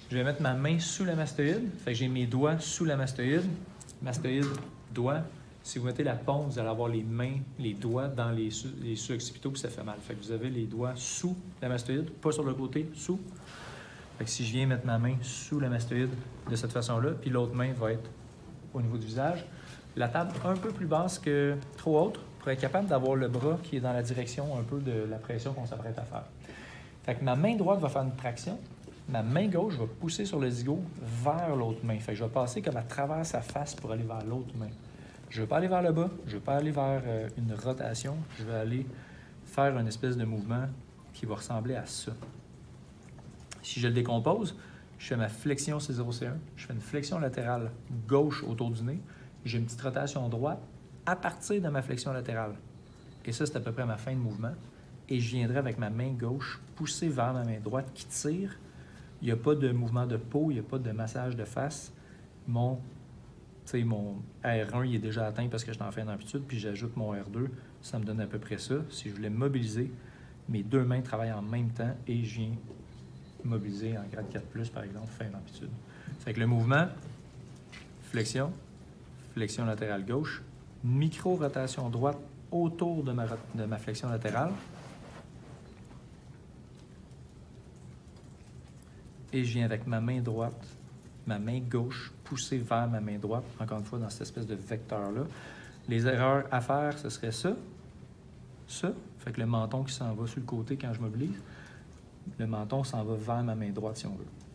Je vais mettre ma main sous la mastoïde. Fait que j'ai mes doigts sous la mastoïde. Mastoïde, doigt. Si vous mettez la paume, vous allez avoir les mains, les doigts dans les sous-occipitaux, puis ça fait mal. Fait que vous avez les doigts sous la mastoïde, pas sur le côté, sous. Fait que si je viens mettre ma main sous la mastoïde de cette façon-là, puis l'autre main va être au niveau du visage, la table un peu plus basse que trop haute pour être capable d'avoir le bras qui est dans la direction un peu de la pression qu'on s'apprête à faire. Fait que ma main droite va faire une traction, ma main gauche va pousser sur le zigot vers l'autre main. Fait que je vais passer comme à travers sa face pour aller vers l'autre main. Je ne veux pas aller vers le bas, je ne veux pas aller vers une rotation, je vais aller faire une espèce de mouvement qui va ressembler à ça. Si je le décompose, je fais ma flexion C0C1, je fais une flexion latérale gauche autour du nez, j'ai une petite rotation droite à partir de ma flexion latérale. Et ça, c'est à peu près ma fin de mouvement. Et je viendrai avec ma main gauche pousser vers ma main droite qui tire. Il n'y a pas de mouvement de peau, il n'y a pas de massage de face. Mon R1 il est déjà atteint parce que je suis en fin d'amplitude, puis j'ajoute mon R2, ça me donne à peu près ça. Si je voulais mobiliser, mes deux mains travaillent en même temps et je viens mobiliser en grade 4+, par exemple, fin d'amplitude. Fait que le mouvement, flexion, flexion latérale gauche, micro-rotation droite autour de ma flexion latérale. Et je viens avec ma main droite, ma main gauche poussée vers ma main droite, encore une fois dans cette espèce de vecteur-là. Les erreurs à faire, ce serait ça, fait que le menton qui s'en va sur le côté quand je mobilise, le menton s'en va vers ma main droite si on veut.